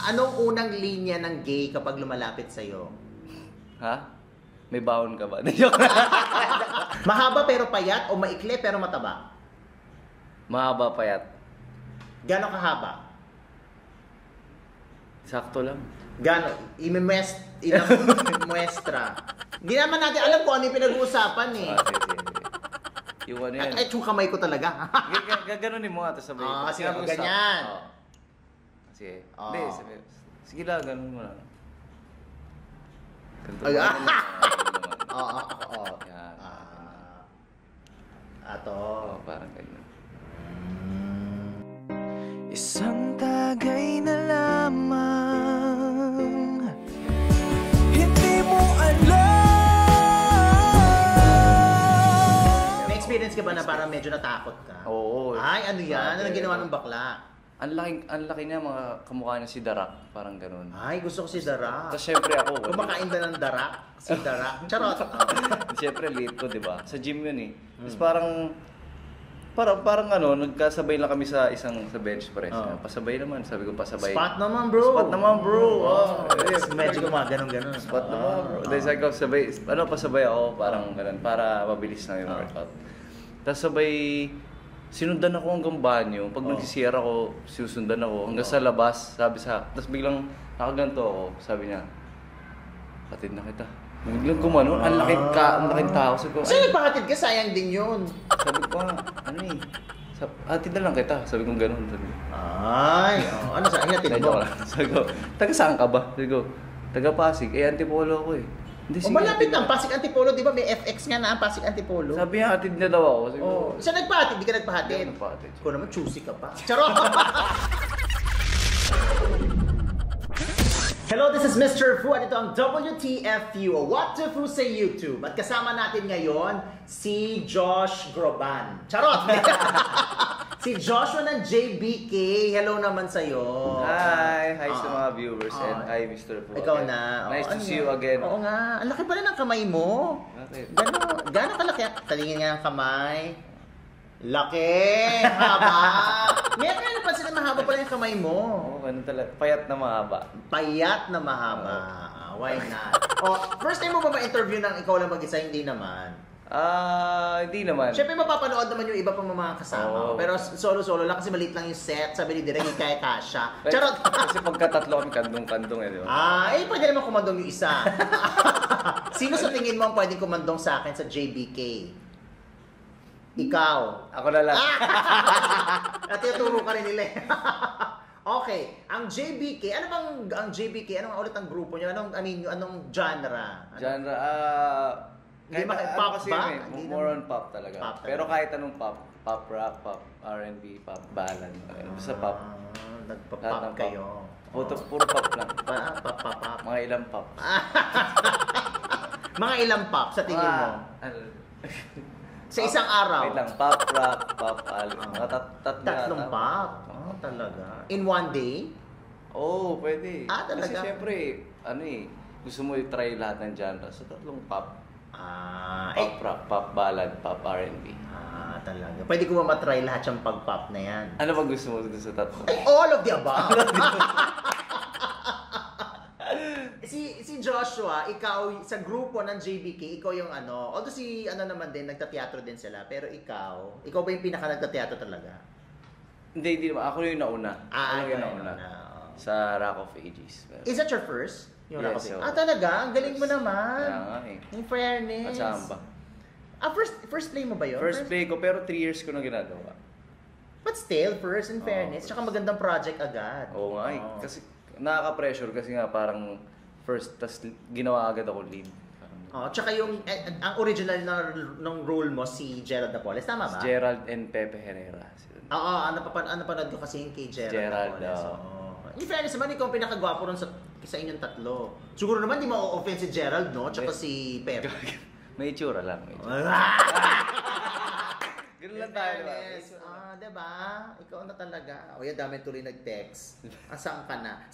Anong unang linya ng gay kapag lumalapit sa'yo? Ha? May baon ka ba? Mahaba pero payat o maikli pero mataba? Mahaba payat. Gano'ng kahaba? Sakto lang. Gano'n? Ilang muestra? Hindi naman natin alam kung ano yung pinag-uusapan eh. Sige. Yung ano yan. At yung kamay ko talaga. Gaganunin mo ata sabay. Sige, ganyan. Sige. Oh. Hindi, sabi. Sige lang, ganun mo lang. Ay, Oo. Yan. Ato. Parang ganyan. Isang tagay na lamang, hindi mo alam. May experience ka ba na parang medyo natakot ka? Oo. Ay, ano yan? Ano ginawa ng bakla? Ang laki niya, mga kamukha niya si Darak. Parang ganun. Ay, gusto ko si Darak. Tapos syempre ako. Kumakain ba ng Darak? Si Darak? Charot. Syempre late ko, di ba? Sa gym yun eh. Tapos parang ano, nagkasabay lang kami sa bench press. Pasabay naman, sabi ko pasabay. Spot naman bro. Medyo gumaganon-ganon. Spot naman bro. Dahil sabi ko, pasabay ako, parang ganun, para mabilis lang yung workout. Tapos sabay, sinundan ako hanggang banyo. Pag nagsisiyar ako, sinusundan ako hanggang sa labas. Tapos biglang nakaganto ako, sabi niya, "Patid na kita." Biglang gumanon, ang laking tao. Sabi ko, sino nagpahatid ka? Sayang din yun. Sabi ko, ano eh, hatid na lang kita. Sabi ko gano'n. Sabi ko, ano sa inatid mo? Sabi ko, taga saan ka ba? Sabi ko, taga Pasig. Antipolo ako eh. Hindi, sige. Malapit ang Pasig Antipolo, di ba? May FX nga na ang Pasig Antipolo. Sabi niya, hatid na daw ako. Sabi ko, siya nagpahatid, di ka nagpahatid? Hindi ako nagpahatid. Ikaw naman, choosy ka pa. Charot! Hello, this is Mr. Fu at ito ang WTFU o What to Fu sa YouTube. At kasama natin ngayon si Josh Groban. Charot! Si Joshua ng JBK. Hello naman sa'yo. Hi sa mga viewers and hi Mr. Fu. Ikaw na. Nice to see you again. Oo nga. Ang laki pala ng kamay mo. Bakit? Gano'n kalaki? Talingin nga ang kamay. Laki! Haba! Ngayon kaya napansin na mahaba pala yung kamay mo. Oo, ganun talaga. Payat na mahaba. Payat na mahaba. Why not? First time mo ba ma-interview ng ikaw lang mag-isa? Hindi naman. Hindi naman. Siyempre mapapanood naman yung iba pang mga kasama. Pero solo-solo lang kasi maliit lang yung set. Sabi ni Direk, kaya kasha. Charot! Kasi pagkatatlo kami kandong-kandong eh, di ba? Pwede naman kumandong yung isa. Sino sa tingin mo ang pwedeng kumandong sa akin sa JBK? Ikaw. Ako na lang. At ituro ka rin nila. Okay, ang JBK, ano nga ulit ang grupo niyo? Anong genre? Genre, Hindi pop kasi ba? Hindi More on pop talaga. Pop Pero kahit anong pop, pop rock, pop R&B, pop ballad, basta pop. Nagpa-pop kayo. Puro pop lang. Pop. Mga ilang pop. Mga ilang pop sa tingin mo? Sa isang araw? Wait lang, pop rock, pop mga tatlong pop? Talaga? In one day? Pwede. Talaga? Kasi syempre, gusto mo i-try lahat ng genre sa tatlong pop. Pop rock, pop ballad, pop R&B. Talaga. Pwede ko ba matry lahat yung pag-pop na yan? Ano ba gusto mo sa tatlo? All of the above! Si Joshua, ikaw sa grupo ng JBK, ikaw yung although si naman din, nagtateatro din sila, pero ikaw ba yung pinaka nagtateatro talaga? Hindi naman. Ako yung nauna. Ako yung nauna. Sa Rock of Ages. Is that your first? Yung yes. Rock of Ages? Talaga? Ang galing mo naman. Kaya nga eh. In fairness. At samba. First play mo ba yun? First play ko, pero 3 years ko na ginagawa. But still, first in fairness. Tsaka magandang project agad. Oo nga eh. Kasi nakaka-pressure kasi nga parang first, tas ginawa agad ako lead. Tsaka yung, ang original ng role mo, si Gerald Napoles, tama ba? Si Gerald and Pepe Herrera. Napanood ko kasi yung kay Gerald Napoles. In fairness naman, ikaw ang pinakagwapo ron sa inyong tatlo. Siguro naman, di ma-offend si Gerald, no? Tsaka si Pepe. May itsura lang. Ganun lang tayo, diba? Diba? Ikaw na talaga. Yan, dami tuloy nag-text. Saan ka na?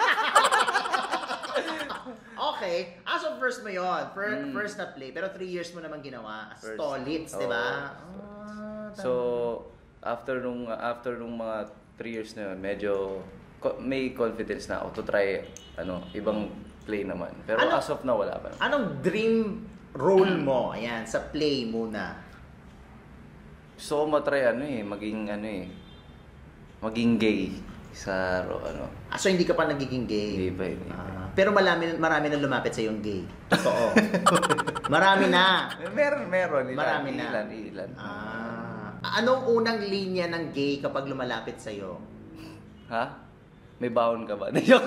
Okay. As of first mo yun. First na play. Pero 3 years mo naman ginawa as Stolitz, diba? So, after nung mga 3 years na yun, medyo may confidence na ako to try ibang play naman. Pero as of now, wala pa. Anong dream role mo? Ayan, sa play muna. Gusto ko matry maging gay sa So hindi ka pa nagiging gay? Hindi pa. Pero marami na lumapit sa yung gay. Totoo. Marami na. Meron. Marami na. Ilan. Anong unang linya ng gay kapag lumalapit sa iyo? Ha? May baon ka ba? Joke.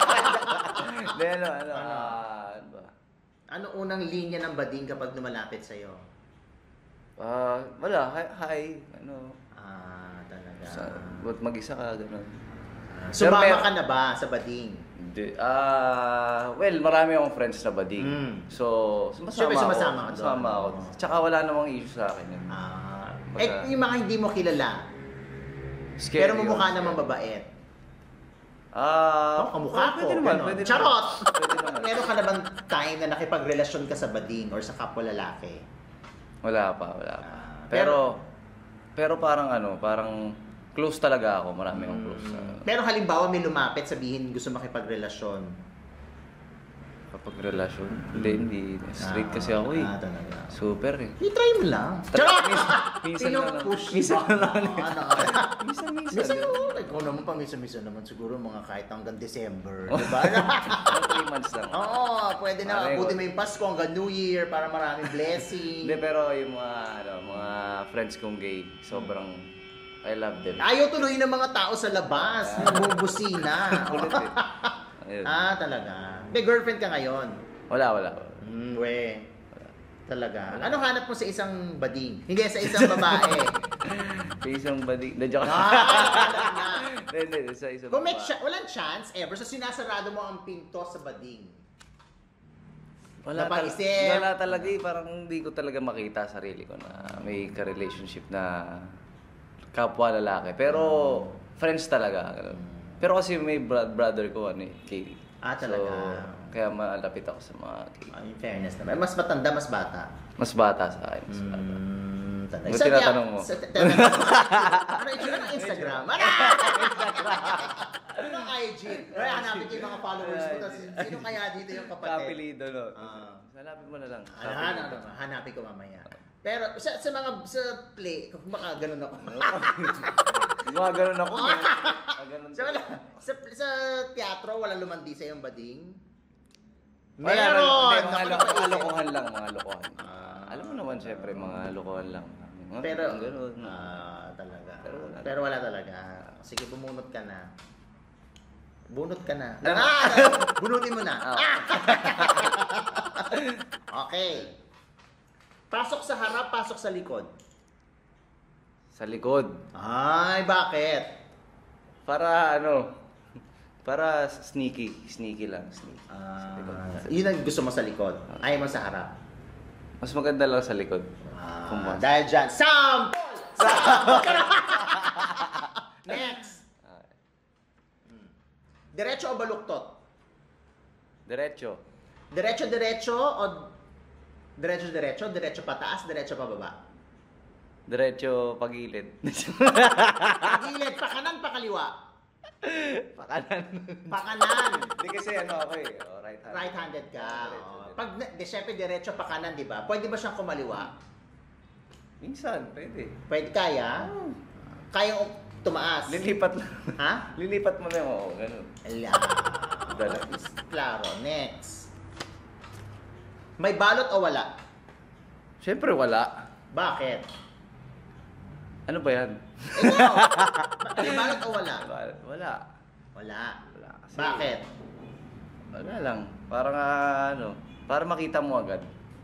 Ano ba? Anong unang linya ng bading kapag lumalapit sa iyo? Wala. Hi. Talaga. Ba't mag-isa ka, gano'n? Sumama ka na ba sa bading? Hindi. Well, marami akong friends na bading. So, sumasama ka doon. Sumasama ako. Tsaka wala namang issue sa akin yun. Yung mga hindi mo kilala, Scary pero mumukha namang mabait. Kamukha ko. Pwede naman. Charot! Pwede naman. Meron ka na bang time na nakipagrelasyon ka sa bading or sa kapwa lalaki? Wala pa. Pero parang close talaga ako. Marami akong close. Pero halimbawa may lumapit, sabihin gusto makipagrelasyon. Kapag relasyon? Hindi. Straight kasi ako eh. Talaga. Super eh. I-try mo lang. Minsan na lang. Minsan Minsan. Ikaw naman pa, minsan naman siguro mga kahit hanggang December. Diba? 3 months lang. Oo, pwede na. Abutin mo yung Pasko hanggang New Year para maraming blessing. Hindi, pero yung mga friends kong gay, sobrang I love them. Ayaw tuloy ng mga tao sa labas. Nabubusina. Kulit eh. Ayun. Talaga. May girlfriend ka ngayon? Wala. Talaga. Anong hanap mo sa isang bading? Hindi, sa isang babae. Sa isang bading. Joke. Hindi, sa isang Kung may babae. walang chance ever, so sinasarado mo ang pinto sa bading. Wala talaga eh. Parang hindi ko talaga makita sarili ko na may ka-relationship na kapwa lalaki. Pero friends talaga. Pero kasi may brother ko, Katie. Talaga. So, kaya malapit ako sa mga Katie. In fairness naman. Mas matanda, mas bata. Mas bata sa akin. Talaga. Ba't tinatanong mo? Ano yung Instagram? Ano ang IG? Kaya hanapin ko yung mga followers mo. Tapos sino kaya dito yung kapatid? Kapilido, no? Hanapin mo na lang. Hanapin ko mamaya. Pero sa play, kung baka ganun ako. Mga ganun ako. Sa teatro, walang lumandi sa yung bading? Meron! Mga lokohan lang. Alam mo naman, syempre, mga lokohan lang. Pero, ganun. Talaga. Pero wala talaga. Sige, bumunot ka na. Bunot ka na. Bunutin mo na. Okay. Pasok sa harap, pasok sa likod. Sa likod. Ay, bakit? Para sneaky lang. Yun ang gusto mo sa likod. Ayaw mo sa harap. Mas maganda lang sa likod. Dahil dyan, sample! Next. Diretso o baluktot? Diretso. Diretso o diretso pataas, diretso pababa? Diretso pagilid. Pagilid, pakanan, pakaliwa? Pakanan. Hindi kasi ako eh. Right-handed. Right-handed ka. Pag, syempre diretso pakanan, di ba? Pwede ba siyang kumaliwa? Minsan, pwede. Pwede, kaya? Kaya tumaas? Lilipat lang. Ha? Lilipat mo na yung ganun. Klaro. Next. May balot o wala? Siyempre wala. Bakit? Ano ba yan? Ikaw! May balot o wala? Wala. Wala. Kasi, Bakit? Wala lang. Parang para makita mo agad.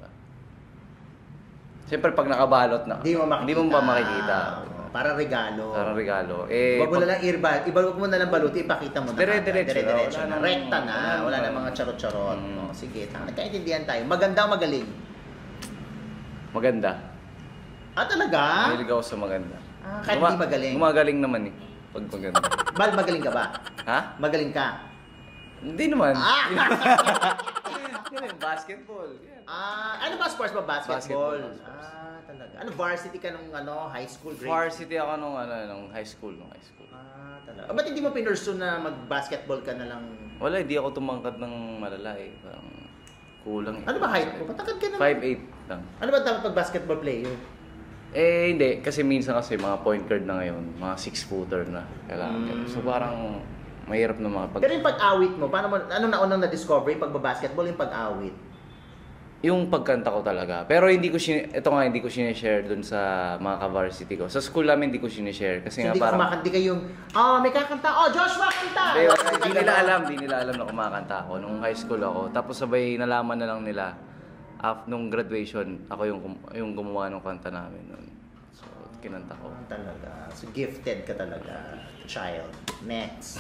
Siyempre pag nakabalot na, Hindi mo pa makikita. Para regalo. Parang regalo. Wag mo na lang wag mo na lang baluti, ipakita mo na. Dire-diretso na. Rekta na. Wala na mga charot-charot. Sige, nagkaintindihan tayo. Maganda o magaling? Maganda. Talaga? Mahilig ako sa maganda. Kahit hindi magaling? Gumagaling naman eh. Pag maganda. Magaling ka ba? Ha? Magaling ka? Hindi naman. Yan basketball. Yan. Ano ba sports ba? Basketball. Basketball. talaga. Ano, varsity ka nung high school grade? Varsity ako nung high school. Ah, talaga. Ba't hindi mo pinursu na mag-basketball ka na lang? Wala, hindi ako tumangkad ng malala eh. Parang kulang eh. Ano ba height mo? Patangkad ka na. 5'8 lang. Ano ba dapat pag basketball player? Hindi. Kasi minsan mga point guard na ngayon, mga 6-footer na kailangan. So parang mahirap na mga Pero yung pag-awit mo, ano na unang na-discover yung pagbabasketball, yung pag-awit? Yung pagkanta ko talaga. Pero hindi ko sinishare dun sa mga ka-varsity ko. Sa school namin hindi ko sinishare kasi So, nga hindi parang kumakanta kayong, may kakanta, Joshua kanta! Hindi nila alam na kumakanta ako nung high school ako. Tapos sabay nalaman na lang nila nung graduation, ako yung gumawa ng kanta namin noon. So, kinanta ko. Talaga. So, gifted ka talaga, child. Next.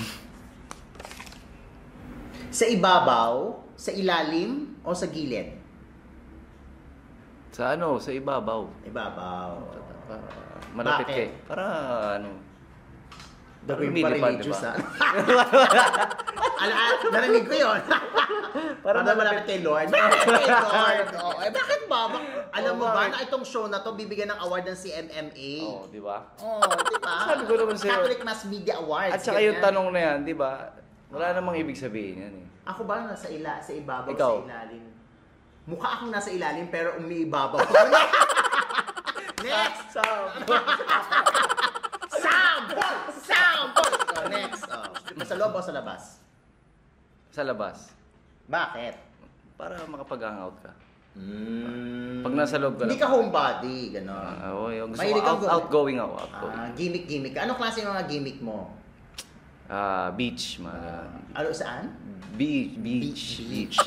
Sa ibabaw, sa ilalim, o sa gilid? Sa ibabaw. Ibabaw. Para malapit Bakit? kay. Para Gagawin pa lumilipad, religious, diba? Narinig ko yun. Para malapit kay Lord. Bakit kay Lord? Bakit ba? Alam mo ba na itong show na to bibigyan ng award ng CMMA? Di ba? Di ba? Sabi ko naman sa'yo. Catholic Mass Media Awards. At saka yung tanong na yan, di ba? Wala namang ibig sabihin yan eh. Ako ba nasa sa ibabaw, Ikaw? sa ilalim? Mukha akong nasa ilalim pero umiibabaw. Next! Sample! Next. Sa loob o sa labas? Sa labas. Bakit? Para makapag-hangout ka. Mm. Pag nasa loob ka Hindi ka homebody, gano'n. Gusto Mahilig kang ko outgoing ako. Gimmick ka. Anong klase yung mga gimmick mo? Beach, mga Ano, saan? Beach.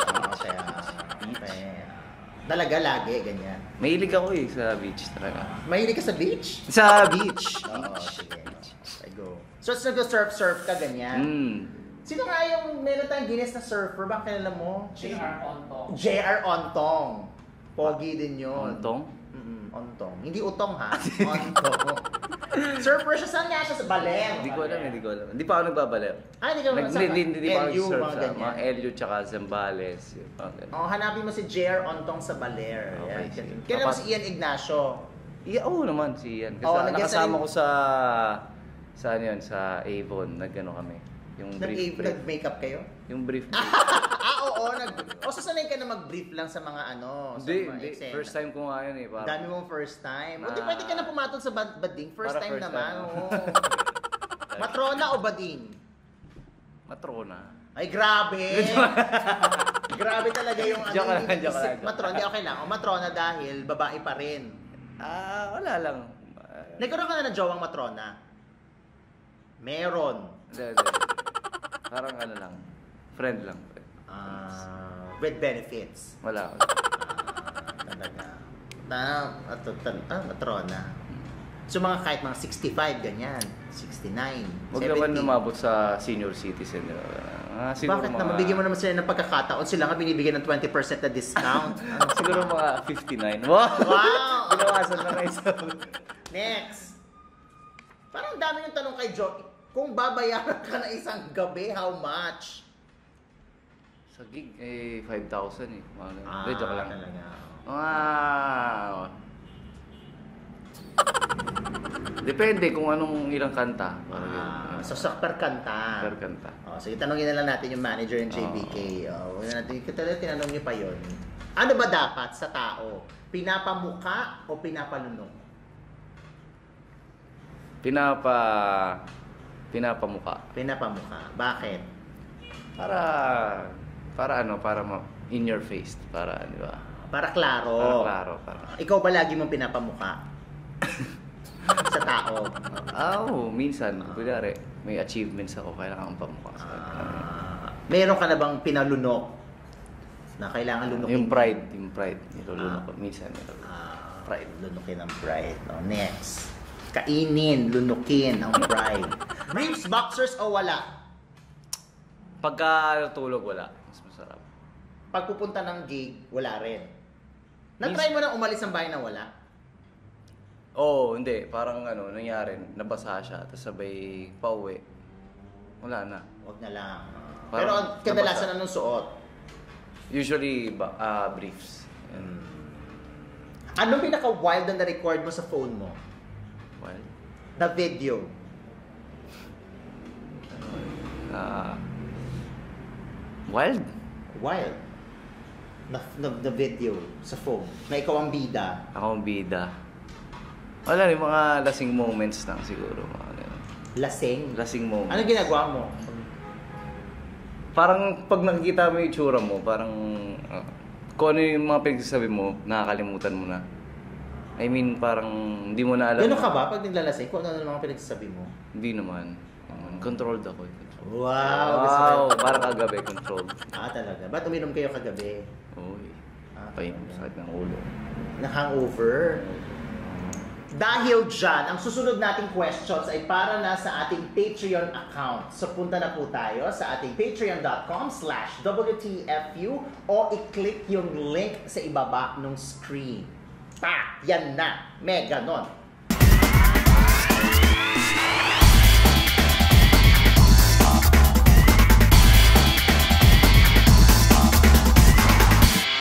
Okay. Talaga lagi, ganyan. Mahilig ako sa beach talaga. Mahilig ka sa beach? Sa beach. Sige. I go. So, nag-surf ka, ganyan. Sino nga yung meron tayong Guinness na surfer? Ba kilala mo? J.R. Ontong. Pogi din yun. Ontong? Ontong. Hindi utong ha. Ontong. Surfer siya, saan nga siya? Sa Baler. Hindi ko alam. Hindi pa ako nagbabaler. Hindi ka naman Hindi pa ako LU, surf mga sa ganyan. mga LU tsaka Zambales. Hanapin mo si J.R. Ontong sa Baler. Okay, Yan. sige. Kaya naman si Ian Ignacio. Oo naman si Ian. Kasi nakasama ko sa Avon. Nagano kami. Yung brief. Nag-makeup kayo? Yung brief. Oo. Sanay ka na mag-brief lang sa mga Hindi. First time ko nga yun eh. Dami mong first time. Hindi pwede ka na pumatol sa bading. First time naman. Oo. Matrona o bading? Matrona. Ay, grabe! Grabe talaga yung Joke lang. Matrona, hindi okay lang. O matrona dahil babae pa rin. Wala lang. Nagkaroon ka na ng jowang matrona? Meron. Hindi. Parang lang. Friend lang. With benefits. Wala. Talaga. Matrona. So kahit mga 65, ganyan. 69, Huwag 70. naman lumabot sa senior citizen. Bakit naman? Bigyan mo naman sila ng pagkakataon. Sila nga binibigyan ng 20% na discount. Siguro mga 59. Wow! Binawasan na kayo sa... Next. Parang dami yung tanong kay Joe. Kung babayaran ka na isang gabi, how much? Sa gig, 5,000 eh. Joke lang. Talaga. Wow! Depende kung anong ilang kanta. So per kanta. Per kanta. Sige, tanongin na lang natin yung manager ng JBK. Tinanong niyo pa yun. Ano ba dapat sa tao? Pinapamuka o pinapalunok? Pinapamuka. Pinapamuka. Bakit? Para in your face. Di ba? Para klaro. Ikaw ba lagi mong pinapamuka? Sa tao? Minsan. Kunyari, may achievements ako, kailangan pamukha sa Meron ka na bang pinalunok? Na kailangan lunukin? Yung pride. Nilulunok ko. Minsan. Pride. Lunukin ang pride. Next. Kainin, lunukin ang pride. Briefs, boxers o wala? Pagka tulog, wala. Mas masarap. Pagpupunta ng gig, wala rin. Na-try mo na umalis ng bahay na wala? Hindi. Parang nangyari, nabasa siya, tapos sabay pauwi. Wala na. Huwag na lang. Parang Pero kadalasan anong suot? Usually, briefs. Anong pinaka-wild na na-record mo sa phone mo? Wild? Na video? Wild? Wild. Na video sa phone. Na ikaw ang bida. Ako ang bida. Wala rin, mga lasing moments lang siguro. Mga ganun. Lasing? Lasing moments. Ano ginagawa mo? Parang pag nakikita mo yung itsura mo, parang kung ano yung mga pinagsasabi mo, nakakalimutan mo na. I mean, parang hindi mo na alam. Gano'n ka ba pag naglalasing? Kung ano mga pinagsasabi mo? Hindi naman. Controlled ako. Wow! Parang kagabi, controlled. Talaga. Ba't uminom kayo kagabi? Uy. Sakit ng ulo. Na-hangover? Dahil dyan, ang susunod nating questions ay para na sa ating Patreon account. So punta na po tayo sa ating patreon.com/WTFU o i-click yung link sa ibaba ng screen. Yan na! May ganon!